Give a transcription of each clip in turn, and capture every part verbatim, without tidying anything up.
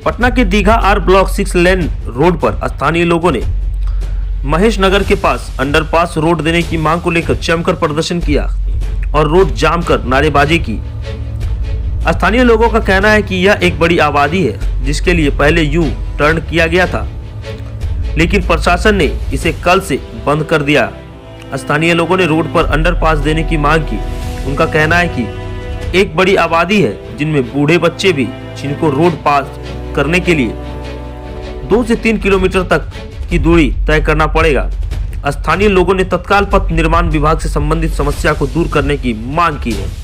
पटना के Digha R block six lane road पर स्थानीय लोगों ने महेश नगर के पास अंडरपास रोड देने की मांग को लेकर जमकर प्रदर्शन किया और रोड जाम कर नारेबाजी की। स्थानीय लोगों का कहना है कि यह एक बड़ी आबादी है जिसके लिए पहले यू टर्न किया गया था, लेकिन प्रशासन ने इसे कल से बंद कर दिया। स्थानीय लोगों ने रोड पर अंडरपास देने की मांग की। उनका कहना है कि एक बड़ी आबादी है जिनमें बूढ़े बच्चे भी, जिनको रोड पास करने के लिए दो से तीन किलोमीटर तक की दूरी तय करना पड़ेगा। स्थानीय लोगों ने तत्काल पथ निर्माण विभाग से संबंधित समस्या को दूर करने की मांग की है।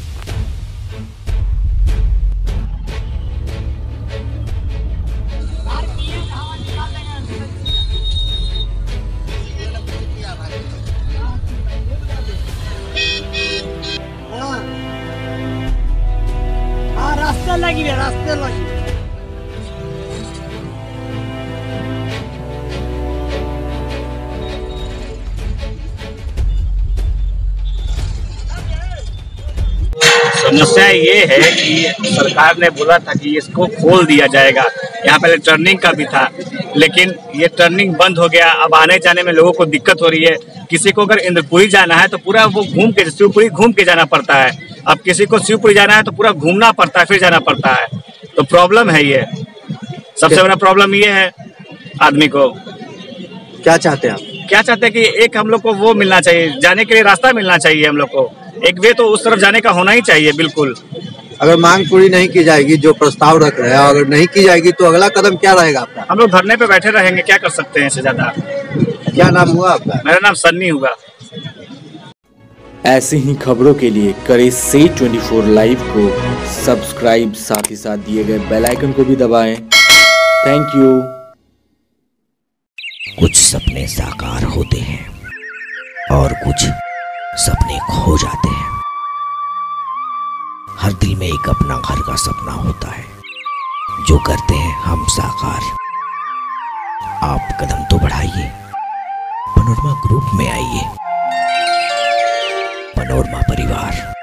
रास्ते लगी है, रास्ते लगी। समस्या ये है कि सरकार ने बोला था कि इसको खोल दिया जाएगा। यहाँ पहले टर्निंग का भी था, लेकिन ये टर्निंग बंद हो गया। अब आने जाने में लोगों को दिक्कत हो रही है। किसी को अगर इंद्रपुरी जाना है तो पूरा वो घूम के शिवपुरी घूम के जाना पड़ता है। अब किसी को शिवपुरी जाना है तो पूरा घूमना पड़ता है, फिर जाना पड़ता है। तो प्रॉब्लम है ये, सबसे बड़ा प्रॉब्लम ये है। आदमी को क्या चाहते हैं आप? क्या चाहते हैं कि एक हम लोग को वो मिलना चाहिए, जाने के लिए रास्ता मिलना चाहिए। हम लोग को एक वे तो उस तरफ जाने का होना ही चाहिए। बिल्कुल, अगर मांग पूरी नहीं की जाएगी, जो प्रस्ताव रख रहे हैं, अगर नहीं की जाएगी तो अगला कदम क्या रहेगा आपका? हम लोग धरने पे बैठे रहेंगे, क्या कर सकते हैं इससे ज्यादा। क्या नाम हुआ आपका? मेरा नाम सन्नी हुआ। ऐसे ही खबरों के लिए करें से ट्वेंटी फोर लाइव को सब्सक्राइब, साथ ही साथ दिए गए बेल आइकन को भी दबाएं। Thank you. कुछ सपने साकार होते हैं और कुछ सपने खो जाते हैं। हर दिल में एक अपना घर का सपना होता है, जो करते हैं हम साकार। आप कदम तो बढ़ाइए, पनोरमा ग्रुप में आइए। पनोरमा परिवार।